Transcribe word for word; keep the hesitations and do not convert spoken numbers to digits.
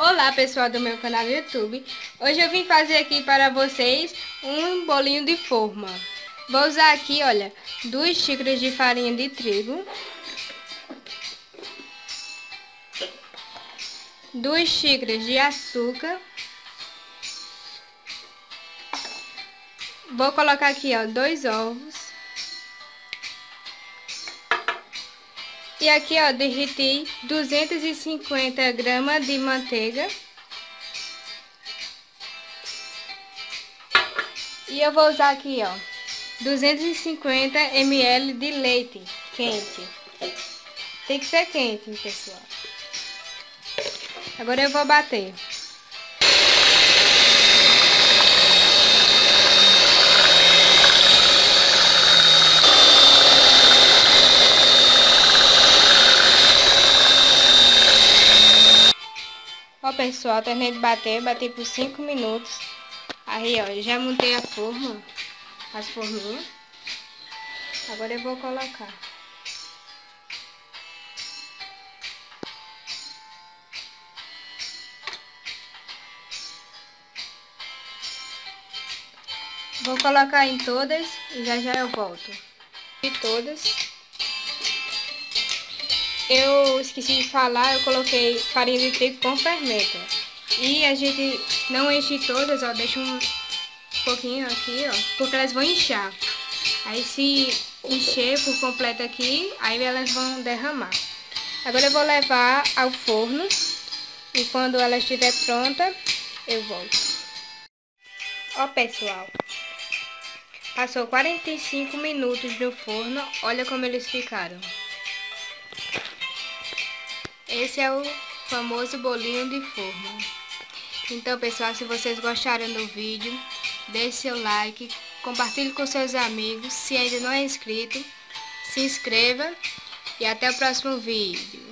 Olá pessoal do meu canal do YouTube. Hoje eu vim fazer aqui para vocês um bolinho de forma. Vou usar aqui, olha, duas xícaras de farinha de trigo, duas xícaras de açúcar. Vou colocar aqui, ó, dois ovos. E aqui, ó, derreti duzentos e cinquenta gramas de manteiga. E eu vou usar aqui, ó, duzentos e cinquenta mililitros de leite quente. Tem que ser quente, pessoal. Agora eu vou bater. Ó, pessoal, terminei de bater, bati por cinco minutos. Aí, ó, já montei a forma, as forminhas. Agora eu vou colocar. Vou colocar em todas e já já eu volto. De todas. Eu esqueci de falar, eu coloquei farinha de trigo com fermento. E a gente não enche todas, ó, deixa um pouquinho aqui, ó, porque elas vão inchar. Aí se encher por completo aqui, aí elas vão derramar. Agora eu vou levar ao forno e quando ela estiver pronta, eu volto. Ó, pessoal, passou quarenta e cinco minutos no forno, olha como eles ficaram. Esse é o famoso bolinho de forma. Então, pessoal, se vocês gostaram do vídeo, deixe seu like, compartilhe com seus amigos. Se ainda não é inscrito, se inscreva e até o próximo vídeo.